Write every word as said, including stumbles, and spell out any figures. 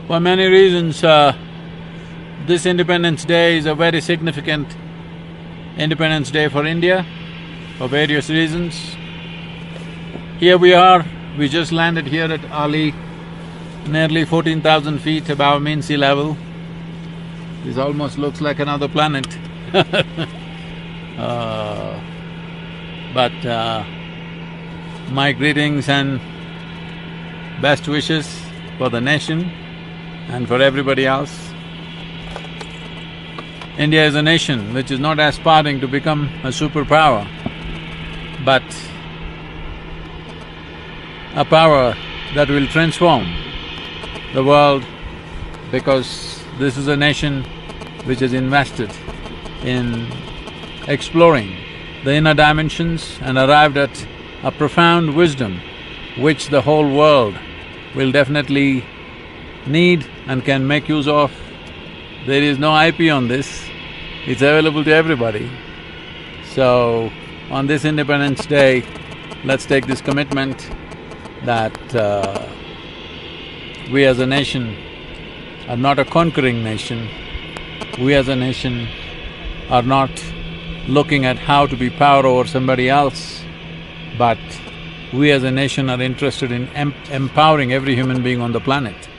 For many reasons, uh, this Independence Day is a very significant Independence Day for India, for various reasons. Here we are, we just landed here at Ali, nearly fourteen thousand feet above mean sea level. This almost looks like another planet uh, but uh, my greetings and best wishes for the nation and for everybody else. India is a nation which is not aspiring to become a superpower, but a power that will transform the world, because this is a nation which is invested in exploring the inner dimensions and arrived at a profound wisdom which the whole world will definitely need and can make use of. There is no I P on this, it's available to everybody. So, on this Independence Day, let's take this commitment that uh, we as a nation are not a conquering nation, we as a nation are not looking at how to be power over somebody else, but we as a nation are interested in em empowering every human being on the planet.